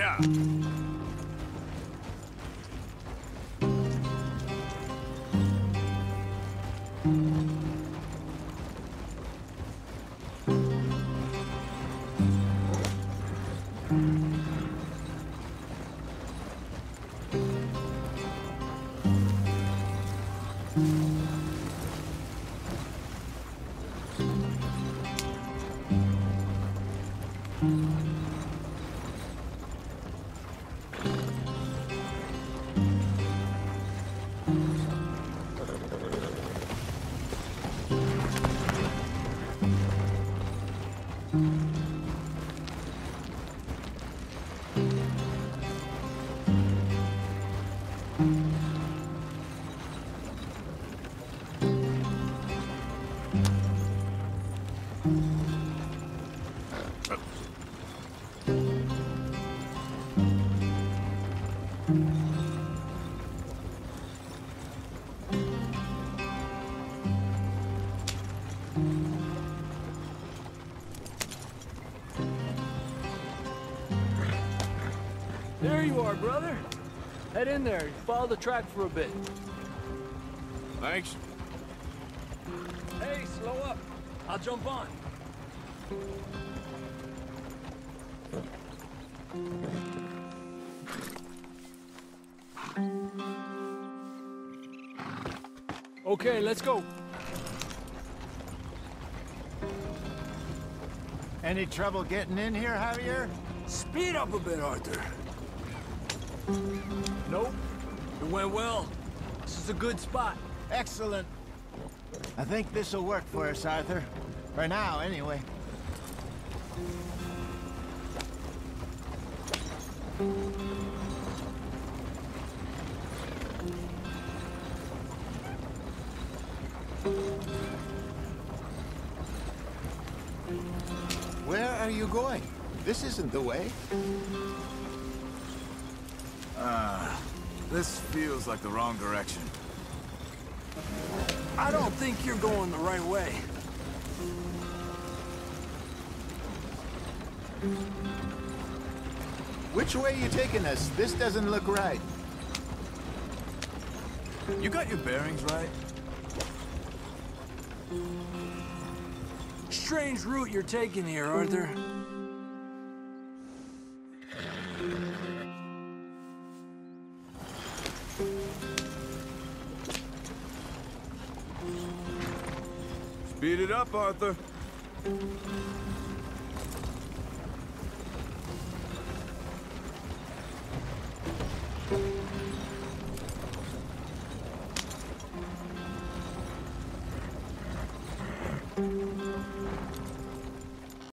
Yeah. There you are, brother. Head in there. Follow the track for a bit. Thanks. Hey, slow up. I'll jump on. Okay, let's go. Any trouble getting in here, Javier? Speed up a bit, Arthur. Nope. It went well. This is a good spot. Excellent. I think this'll work for us, Arthur. For now, anyway. Where are you going? This isn't the way. This feels like the wrong direction. I don't think you're going the right way. Which way are you taking us? This doesn't look right. You got your bearings right? Strange route you're taking here, Arthur. Speed it up, Arthur.